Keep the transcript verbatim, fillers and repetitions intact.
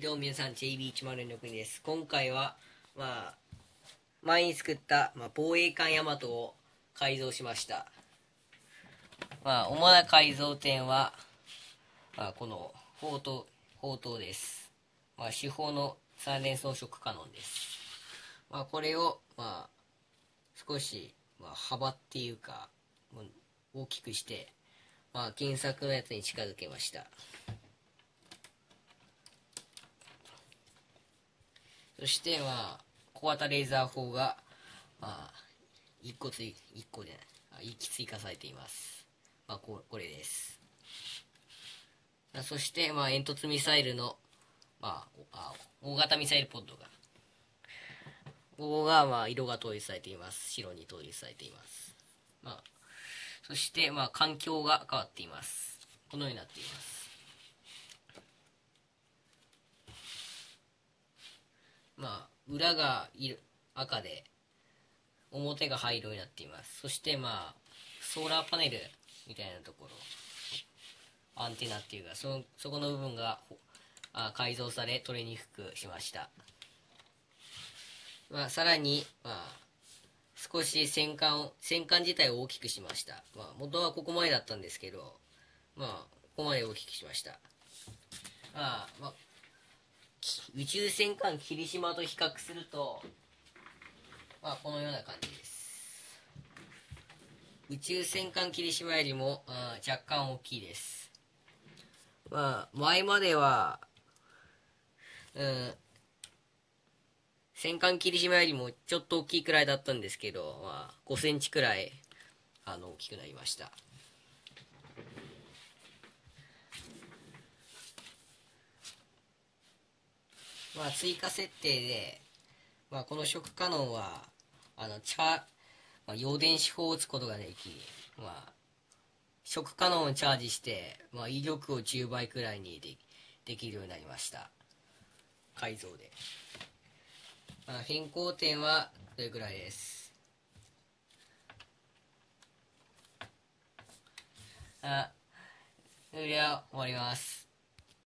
どうも皆さん ジェイビーいちまるろく です。今回はまあ前に作った、まあ、防衛艦ヤマトを改造しました。まあ主な改造点は、まあ、この砲塔砲塔です。まあ主砲のさん連装飾カノンです。まあこれをまあ少し、まあ、幅っていうか大きくして、まあ原作のやつに近づけました。そしてまあ小型レーザー砲がまあいっこついいっこでいっき追加されています。まあここれです。そしてまあ煙突ミサイルのまあ大型ミサイルポッドがここがまあ色が統一されています。白に統一されています。まあそしてまあ環境が変わっています。このようになっています。まあ裏が赤で表が灰色になっています。そしてまあソーラーパネルみたいなところアンテナっていうか そ, そこの部分があ改造され取りにくくしました。まあ、さらに、まあ、少し戦艦を戦艦自体を大きくしました。まあ、元はここまでだったんですけど、まあ、ここまで大きくしました。まあまあ、宇宙戦艦霧島と比較すると、まあ、このような感じです。宇宙戦艦霧島よりもあ若干大きいです。まあ、前までは、うん、戦艦霧島よりもちょっと大きいくらいだったんですけど、まあ、ごセンチくらいあの大きくなりました。まあ、追加設定で、まあ、この食カノンはあのチャ、まあ、陽電子砲を撃つことができ、まあ、食カノンをチャージして、まあ、威力をじゅうばいくらいにでできるようになりました。改造で。まあ、変更点はそれくらいです。あ、それでは終わります。